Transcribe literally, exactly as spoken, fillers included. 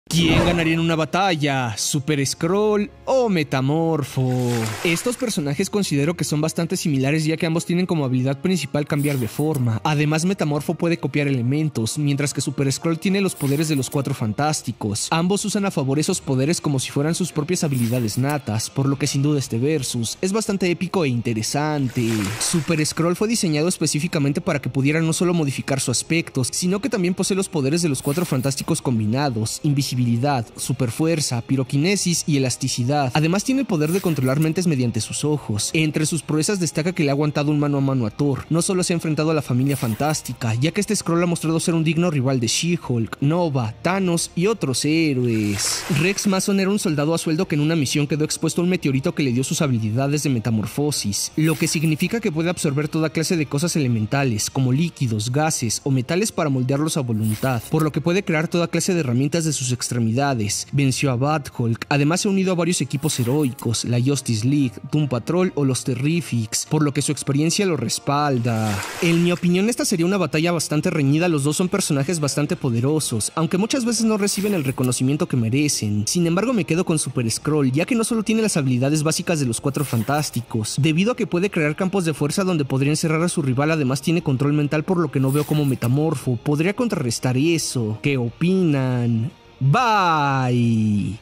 ¿Quién ganaría en una batalla? ¿Super Skrull o Metamorfo? Estos personajes considero que son bastante similares, ya que ambos tienen como habilidad principal cambiar de forma. Además, Metamorfo puede copiar elementos, mientras que Super Skrull tiene los poderes de los Cuatro Fantásticos. Ambos usan a favor esos poderes como si fueran sus propias habilidades natas, por lo que sin duda este versus es bastante épico e interesante. Super Skrull fue diseñado específicamente para que pudiera no solo modificar su aspecto, sino que también posee los poderes de los Cuatro Fantásticos combinados: invisibilidad, superfuerza, piroquinesis y elasticidad. Además tiene el poder de controlar mentes mediante sus ojos. Entre sus proezas destaca que le ha aguantado un mano a mano a Thor. No solo se ha enfrentado a la familia fantástica, ya que este Skrull ha mostrado ser un digno rival de She-Hulk, Nova, Thanos y otros héroes. Rex Mason era un soldado a sueldo que en una misión quedó expuesto a un meteorito que le dio sus habilidades de metamorfosis, lo que significa que puede absorber toda clase de cosas elementales, como líquidos, gases o metales, para moldearlos a voluntad, por lo que puede crear toda clase de herramientas de sus extremidades. Venció a Bat-Hulk. Además se ha unido a varios equipos heroicos, la Justice League, Doom Patrol o los Terrifics, por lo que su experiencia lo respalda. En mi opinión, esta sería una batalla bastante reñida. Los dos son personajes bastante poderosos, aunque muchas veces no reciben el reconocimiento que merecen. Sin embargo, me quedo con Super Skrull, ya que no solo tiene las habilidades básicas de los Cuatro Fantásticos, debido a que puede crear campos de fuerza donde podría encerrar a su rival. Además tiene control mental, por lo que no veo cómo Metamorfo podría contrarrestar eso. ¿Qué opinan? Bye.